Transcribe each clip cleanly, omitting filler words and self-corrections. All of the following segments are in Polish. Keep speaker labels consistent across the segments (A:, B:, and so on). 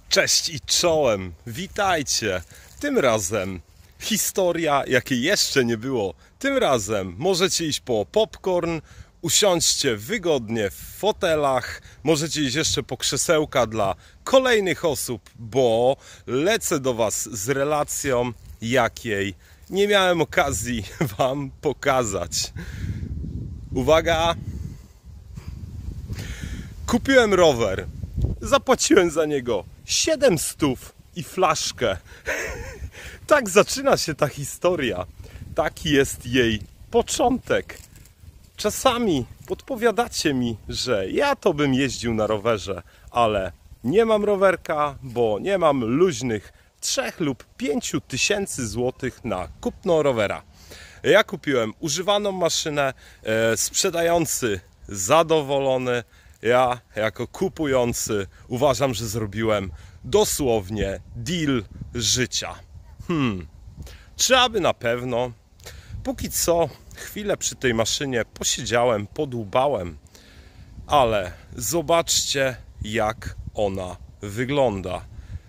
A: Cześć i czołem, witajcie! Tym razem historia, jakiej jeszcze nie było. Tym razem możecie iść po popcorn, usiądźcie wygodnie w fotelach, możecie iść jeszcze po krzesełka dla kolejnych osób, bo lecę do Was z relacją, jakiej nie miałem okazji Wam pokazać. Uwaga! Kupiłem rower. Zapłaciłem za niego 700 i flaszkę. Tak zaczyna się ta historia. Taki jest jej początek. Czasami podpowiadacie mi, że ja to bym jeździł na rowerze, ale nie mam rowerka, bo nie mam luźnych 3 lub 5 tysięcy złotych na kupno rowera. Ja kupiłem używaną maszynę, sprzedający zadowolony. Ja jako kupujący uważam, że zrobiłem dosłownie deal życia. Czy aby na pewno? Póki co chwilę przy tej maszynie posiedziałem, podłubałem, ale zobaczcie, jak ona wygląda.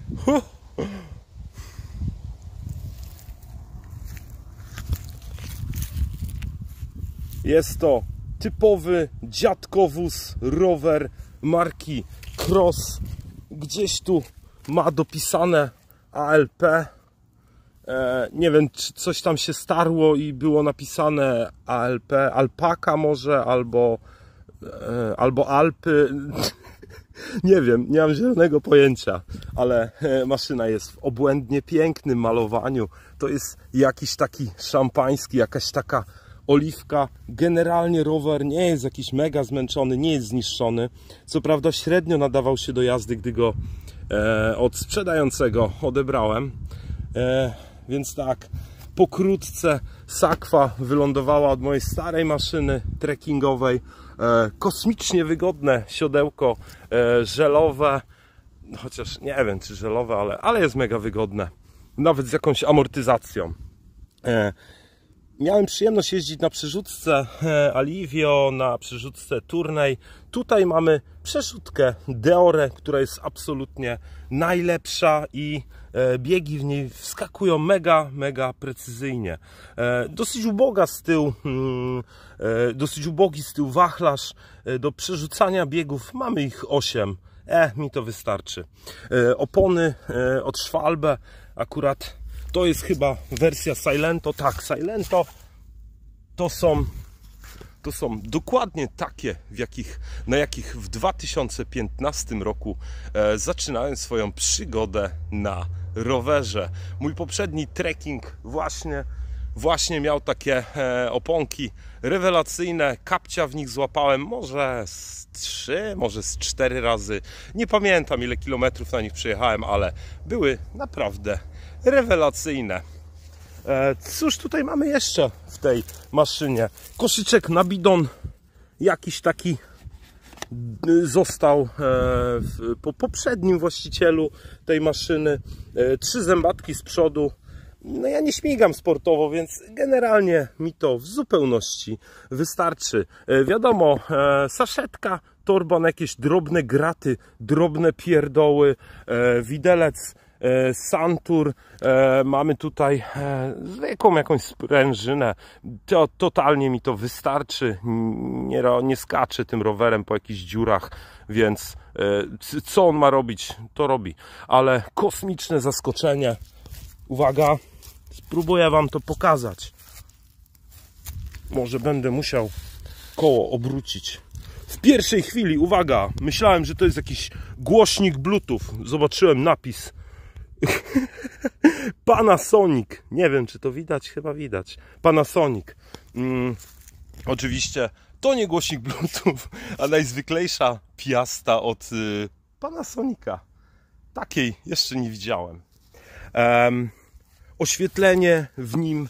A: Jest to typowy dziadkowóz, rower marki Cross. Gdzieś tu ma dopisane ALP. Nie wiem, czy coś tam się starło i było napisane ALP, Alpaka może, albo Alpy. Nie wiem, nie mam zielonego pojęcia, ale maszyna jest w obłędnie pięknym malowaniu. To jest jakiś taki szampański, jakaś taka oliwka. Generalnie rower nie jest jakiś mega zmęczony, nie jest zniszczony. Co prawda średnio nadawał się do jazdy, gdy go od sprzedającego odebrałem. Więc tak, pokrótce sakwa wylądowała od mojej starej maszyny trekkingowej. Kosmicznie wygodne siodełko żelowe. Chociaż nie wiem, czy żelowe, ale jest mega wygodne. Nawet z jakąś amortyzacją. Miałem przyjemność jeździć na przerzutce Alivio, na przerzutce Tourney. Tutaj mamy przerzutkę Deore, która jest absolutnie najlepsza i biegi w niej wskakują mega precyzyjnie. Dosyć uboga z tyłu, dosyć ubogi z tyłu wachlarz do przerzucania biegów. Mamy ich 8. Mi to wystarczy. Opony od Schwalbe akurat. To jest chyba wersja Silento. Tak, Silento to są dokładnie takie, na jakich w 2015 roku zaczynałem swoją przygodę na rowerze. Mój poprzedni trekking właśnie miał takie oponki rewelacyjne. Kapcia w nich złapałem może z 3, może z 4 razy. Nie pamiętam, ile kilometrów na nich przejechałem, ale były naprawdę rewelacyjne. Cóż tutaj mamy jeszcze w tej maszynie? Koszyczek na bidon jakiś taki został po poprzednim właścicielu tej maszyny. 3 zębatki z przodu. No ja nie śmigam sportowo, więc generalnie mi to w zupełności wystarczy. Wiadomo, saszetka, torba na jakieś drobne graty, drobne pierdoły, widelec Santur, mamy tutaj zwykłą jakąś sprężynę. Totalnie mi to wystarczy. Nie skaczę tym rowerem po jakichś dziurach, więc co on ma robić, to robi. Ale kosmiczne zaskoczenie. Uwaga, spróbuję Wam to pokazać. Może będę musiał koło obrócić. W pierwszej chwili, uwaga, myślałem, że to jest jakiś głośnik Bluetooth. Zobaczyłem napis Panasonic. Nie wiem, czy to widać, chyba widać. Panasonic. Oczywiście to nie głośnik Bluetooth, a najzwyklejsza piasta od Panasonica. Takiej jeszcze nie widziałem. Oświetlenie w nim,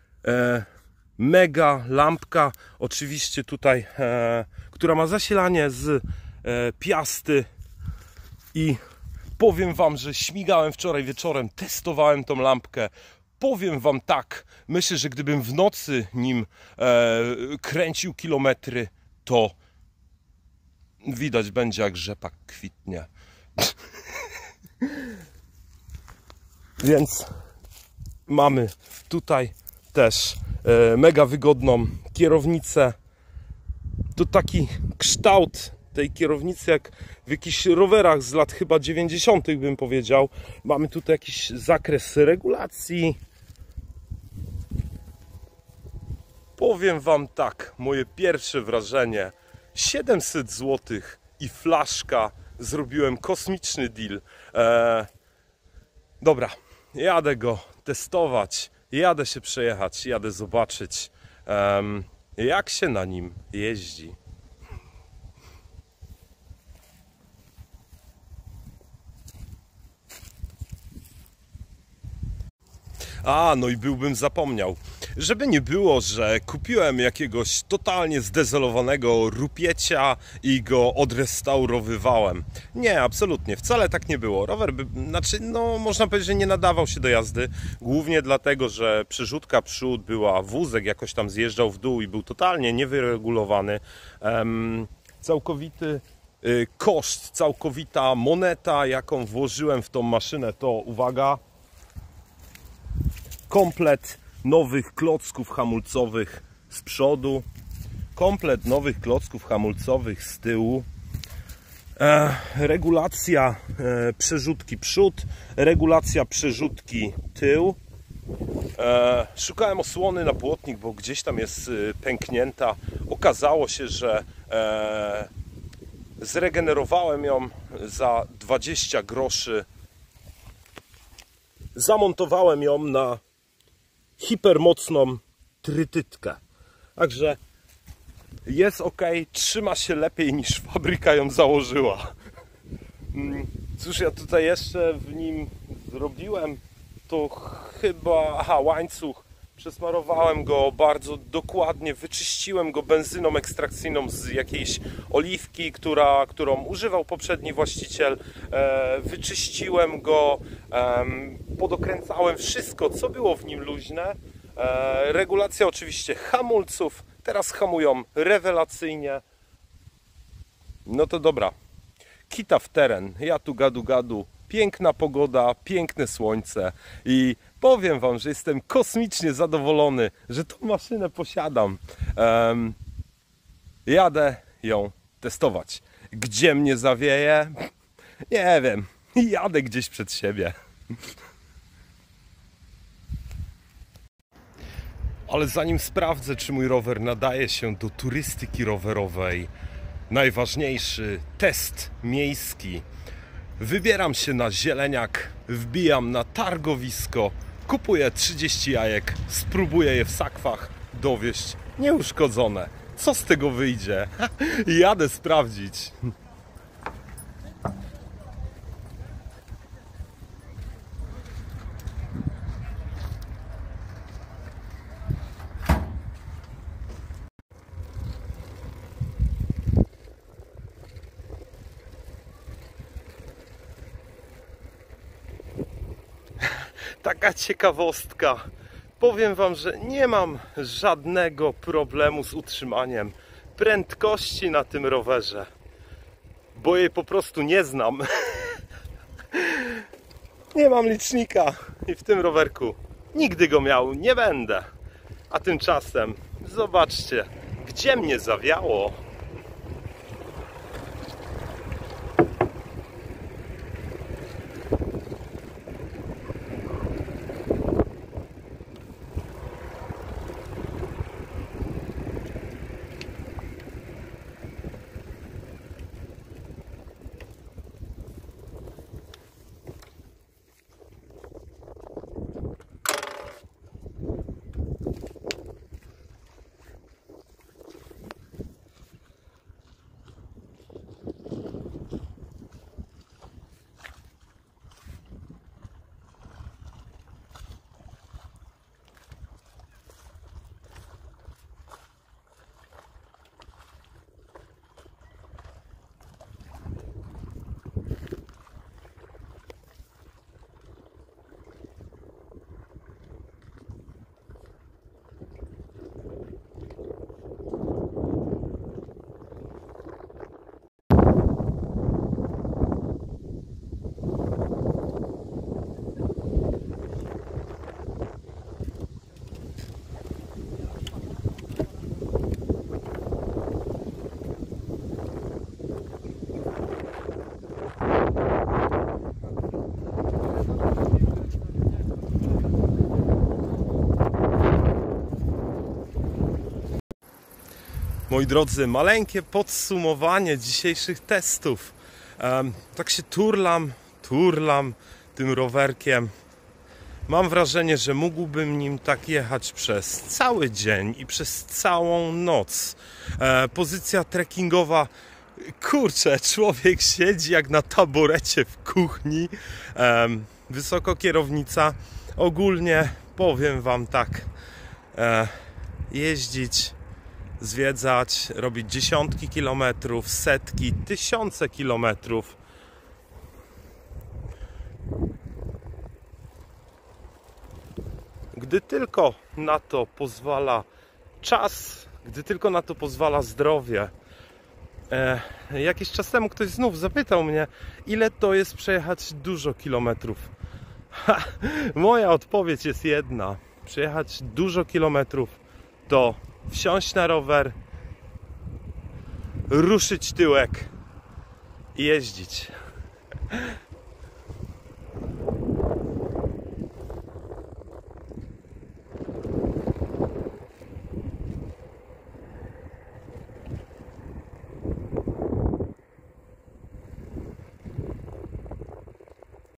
A: mega lampka, oczywiście tutaj, która ma zasilanie z piasty. I powiem Wam, że śmigałem wczoraj wieczorem, testowałem tą lampkę. Powiem Wam tak, myślę, że gdybym w nocy nim kręcił kilometry, to widać będzie, jak rzepak kwitnie. Więc mamy tutaj też mega wygodną kierownicę. To taki kształt tej kierownicy jak w jakichś rowerach z lat chyba 90. bym powiedział. Mamy tutaj jakiś zakres regulacji. Powiem wam tak, moje pierwsze wrażenie: 700 zł i flaszka. Zrobiłem kosmiczny deal. Dobra, jadę go testować, jadę się przejechać, jadę zobaczyć, jak się na nim jeździ. No i byłbym zapomniał. Żeby nie było, że kupiłem jakiegoś totalnie zdezelowanego rupiecia i go odrestaurowywałem. Nie, absolutnie, wcale tak nie było. Rower można powiedzieć, że nie nadawał się do jazdy. Głównie dlatego, że przerzutka przód była, wózek jakoś tam zjeżdżał w dół i był totalnie niewyregulowany. Całkowity koszt, całkowita moneta, jaką włożyłem w tą maszynę, to uwaga, komplet nowych klocków hamulcowych z przodu, komplet nowych klocków hamulcowych z tyłu, regulacja przerzutki przód, regulacja przerzutki tył. Szukałem osłony na błotnik, bo gdzieś tam jest pęknięta. Okazało się, że zregenerowałem ją za 20 groszy. Zamontowałem ją na hipermocną trytytkę. Także jest ok, trzyma się lepiej niż fabryka ją założyła. Cóż ja tutaj jeszcze w nim zrobiłem? To chyba... łańcuch. Przesmarowałem go bardzo dokładnie, wyczyściłem go benzyną ekstrakcyjną z jakiejś oliwki, którą używał poprzedni właściciel. Wyczyściłem go, podokręcałem wszystko, co było w nim luźne. Regulacja oczywiście hamulców, teraz hamują rewelacyjnie. No to dobra, kita w teren, ja tu gadu, piękna pogoda, piękne słońce i powiem wam, że jestem kosmicznie zadowolony, że tą maszynę posiadam. Jadę ją testować. Gdzie mnie zawieje? Nie wiem, jadę gdzieś przed siebie. Ale zanim sprawdzę, czy mój rower nadaje się do turystyki rowerowej, najważniejszy test miejski. Wybieram się na Zieleniak, wbijam na targowisko, kupuję 30 jajek, spróbuję je w sakwach dowieźć nieuszkodzone. Co z tego wyjdzie? Jadę sprawdzić. Taka ciekawostka. Powiem wam, że nie mam żadnego problemu z utrzymaniem prędkości na tym rowerze, bo jej po prostu nie znam. Nie mam licznika i w tym rowerku nigdy go miał nie będę. A tymczasem zobaczcie, gdzie mnie zawiało. Moi drodzy, maleńkie podsumowanie dzisiejszych testów. Tak się turlam tym rowerkiem. Mam wrażenie, że mógłbym nim tak jechać przez cały dzień i przez całą noc. Pozycja trekkingowa, kurczę, człowiek siedzi jak na taborecie w kuchni. Wysoko kierownica. Ogólnie powiem wam tak, jeździć, zwiedzać, robić dziesiątki kilometrów, setki, tysiące kilometrów. Gdy tylko na to pozwala czas, gdy tylko na to pozwala zdrowie. Jakiś czas temu ktoś znów zapytał mnie, ile to jest przejechać dużo kilometrów. Moja odpowiedź jest jedna. Przejechać dużo kilometrów to wsiąść na rower, ruszyć tyłek i jeździć.